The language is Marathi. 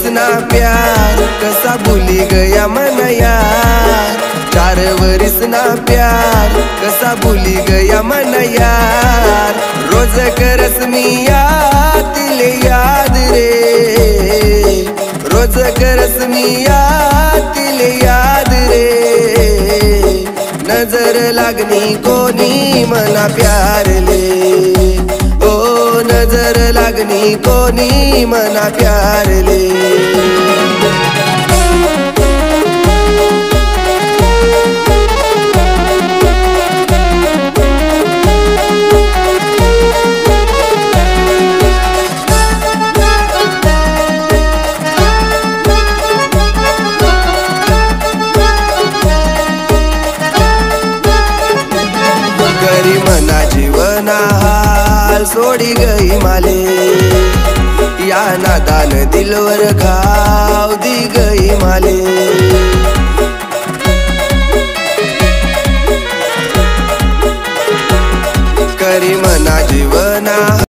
ना प्यार कसा भूली गया मन यार। 4 वरिस ना प्यार कसा भूली गया मन यार। रोज करस मी यातिले याद रे, रोज करस मी यातिले याद रे। नजर लागनी कोणी मना प्यारले, ओ नजर लागनी कोणी मना प्यारले। करी मना जीवना हाल सोडी गई माले, या नादान दिलवर घाव दी गई माले। करी मना जीवना